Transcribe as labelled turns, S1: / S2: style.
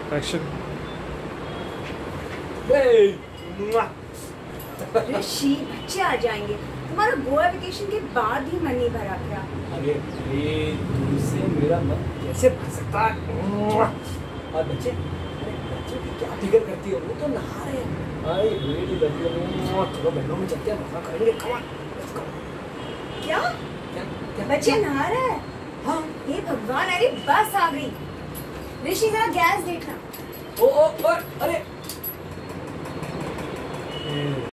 S1: Action.
S2: ऋषि बच्चे आ जाएंगे, तुम्हारा गोवा वेकेशन के बाद ही मन नहीं भरा क्या?
S3: अरे तुमसे मेरा मन कैसे भर सकता है? और बच्चे, अरे बच्चे की क्या फिक्र करती हो, वो तो नहा रहे हैं। अरे बेटी बच्चे, चलो बेडरूम में चलते हैं, मजा करेंगे।
S2: क्या बच्चे नहा रहे हैं?
S3: हाँ।
S2: हे भगवान, अरे बस आ गई। ऋषि जरा गैस देखना।
S3: ओ अरे